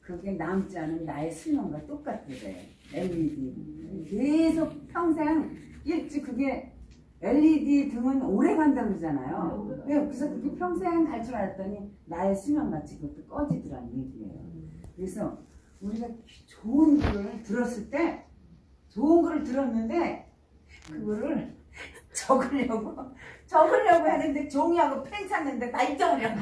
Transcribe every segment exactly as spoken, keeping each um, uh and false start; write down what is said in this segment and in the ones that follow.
그게 남지 않은 나의 수명과 똑같대. 엘이디. 계속 평생 일찍 그게 엘이디 등은 오래 간다고 그러잖아요. 그래서 그게 평생 갈 줄 알았더니 나의 수명같이 그것도 꺼지더란 얘기예요. 그래서 우리가 좋은 글을 들었을 때 좋은 글을 들었는데 그거를 적으려고 적으려고 했는데 종이하고 펜 찾는데 다 잊어버려.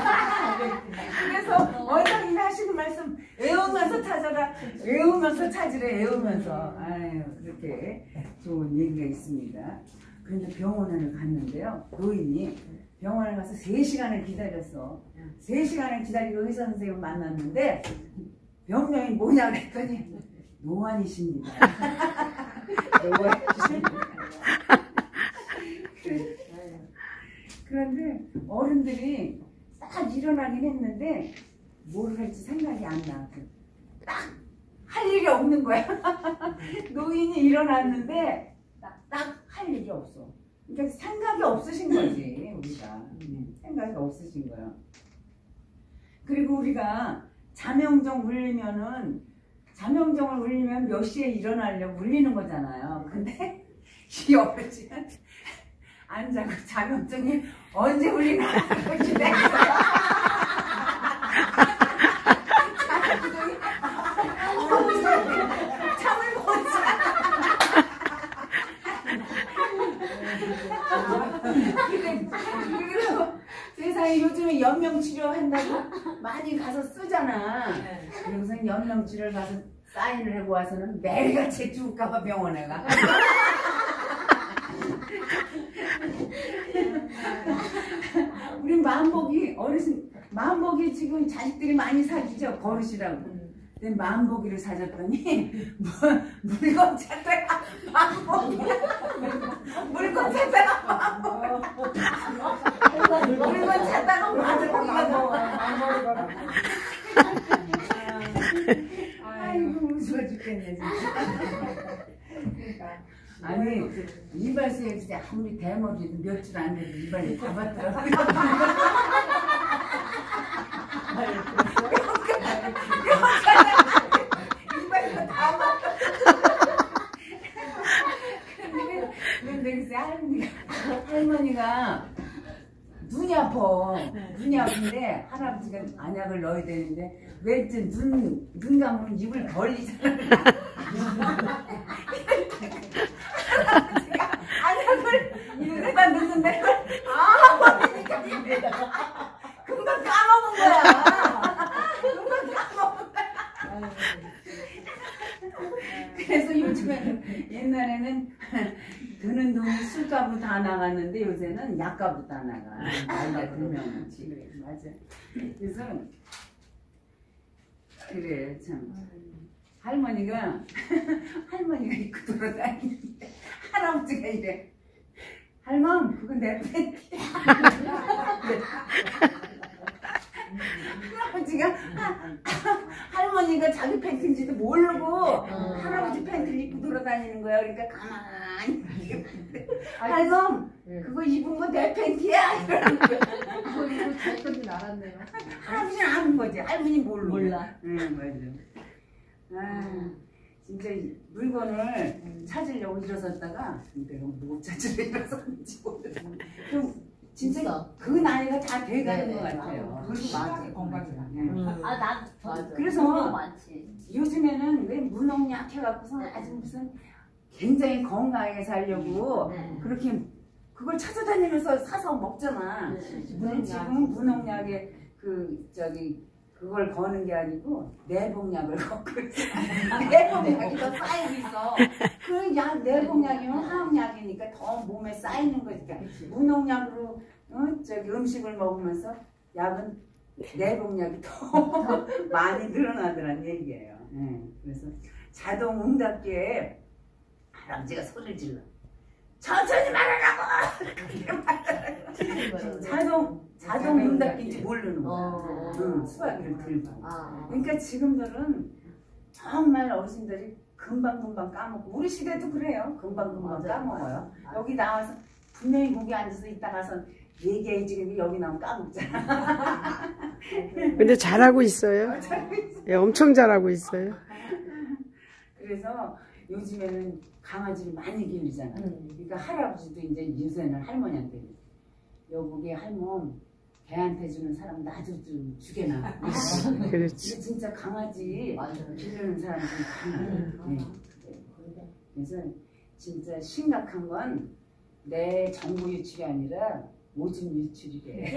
그래서 원장님이 하시는 말씀 외우면서 찾아라, 외우면서 찾으래, 외우면서. 아유, 그렇게 좋은 얘기가 있습니다. 그런데 병원을 갔는데요, 노인이 병원에 가서 세 시간을 기다렸어. 세 시간을 기다리고 의사 선생님을 만났는데 병명이 뭐냐 그랬더니 노안이십니다. 노안이십니다. 그런데 어른들이 딱 일어나긴 했는데 뭘 할지 생각이 안 나. 딱 할 일이 없는 거야. 노인이 일어났는데 딱 할 일이 없어. 그러니까 생각이 없으신 거지, 우리가. 생각이 없으신 거야. 그리고 우리가 자명정 울리면은 자명정을 울리면 몇 시에 일어나려고 울리는 거잖아요. 근데 이 어르신은 안 자고 자명증이 언제 울리나 기다려. 자명증이 잠을 못 자. 그리고 세상에 요즘에 연명치료 한다고 많이 가서 쓰잖아. 그래서 연명치료를 가서 사인을 하고 와서는 매일같이 죽을까봐 병원에 가. 우리 만복이 어르신 만복이 지금 자식들이 많이 사주죠. 버릇이라고. 근데 만복이를 사줬더니 뭐, 물건 찾다가 만복이 물건 찾다가 만복 물건 찾다가 만복이가 나와. 아이고 무서워 죽겠네 진짜. 아니 이발소에 진짜 아무리 대머리도 몇 줄 안 돼도 이발이 다 받더라고요. 이발이 다 받더라고요. 근데 글쎄 할머니가 할머니가 눈이 아파. 눈이 아픈데 할아버지가 안약을 넣어야 되는데 왠지 눈, 눈 감으면 입을 벌리잖아. 할아버지가 안약을 입에다 넣는데 아 벌리니까 금방 까먹은 거야. 금방 까먹은 거야. 그래서 요즘에는 옛날에는 드는 돈이 술값으로 다 나갔는데 요새는 약값으로 다 나가. 나이가 들면 그래 맞아. 그래서 그래 참 할머니가 할머니가 입고 돌아다니는데 할아버지가 이래. 할멈 그건 내 팬티야. 할아버지가 할머니가 자기 팬티인지도 모르고 할아버지 팬티를 입고 돌아다니는 거야. 그러니까 가만히 할멈 그거 입은 거 내 팬티야 이러는 거야. 그거 입고 잘 건지 알았네요. 할아버지는 아는 거지. 할머니 모르고. 몰라. 응 맞아. 아 진짜 물건을 음. 찾으려고 일어섰다가 내가 못 찾으려 일어섰는지 모르겠어. 그럼 진짜 있어. 그 나이가 다 돼가는 것 같아요. 그리고 맞아 건강이다. 음. 아, 나 맞아. 그래서 많지. 요즘에는 왜 무농약 해갖고서 아주 무슨 굉장히 건강하게 살려고 네. 그렇게 그걸 찾아다니면서 사서 먹잖아. 네. 근데 지금 무농약에 그 저기 그걸 거는 게 아니고 내복약을 걷고 있어. 내복약이 더 쌓이고 있어. 그 약 내복약이면 화학약이니까 더 몸에 쌓이는 거니까. 무농약으로 어? 저기 음식을 먹으면서 약은 내복약이 더 많이 늘어나더란 얘기예요. 네. 그래서 자동 응답기에 할아버지가 소리를 질러. 천천히 말하라고! 자동, 자동 응답기인지 모르는 거야. 어, 응, 수화기를 들고. 아, 그러니까 지금들은 정말 어르신들이 금방금방 까먹고, 우리 시대도 그래요. 금방금방 까먹어요. 여기 나와서 분명히 거기 앉아서 있다 가서 얘기해야지. 근데 여기 나오면 까먹잖아. 근데 잘하고 있어요. 예, 엄청 잘하고 있어요. 그래서 요즘에는 강아지를 많이 기르잖아. 그러니까 할아버지도 이제 요새는 할머니한테 여보게 할멈 개한테 주는 사람 나도 좀 주게나. 그렇지. 진짜 강아지 기르는 사람 좀 많아. 네. 그래서 진짜 심각한 건 내 정보 유출이 아니라 오줌 유출이래.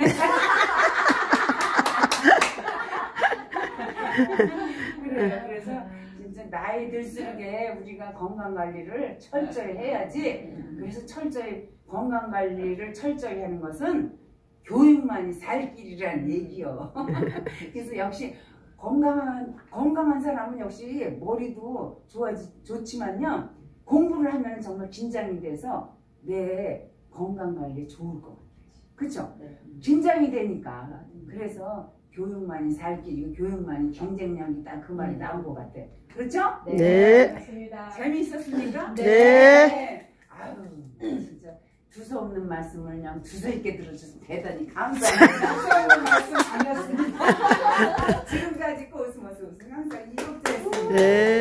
그래요. 그래서 진짜 나이 들수록에 우리가 건강 관리를 철저히 해야지. 그래서 철저히 건강 관리를 철저히 하는 것은 교육만이 살 길이라는 얘기요. 그래서 역시 건강한 건강한 사람은 역시 머리도 좋아지 좋지만요. 공부를 하면 정말 긴장이 돼서 내 건강 관리 좋을 것 같아요. 그렇죠? 긴장이 되니까. 그래서 교육만이 살 길이고 교육만이 경쟁력이다 그 말이 나온 것 같아. 그렇죠? 네. 맞습니다. 재미있었습니까? 네. 네. 아유 진짜 두서 없는 말씀을 그냥 두서 있게 들어주셔서 대단히 감사합니다. 두서 없는 말씀 반갑습니다. 지금까지 코스모스 우승 항상 이국자였습니다. 네.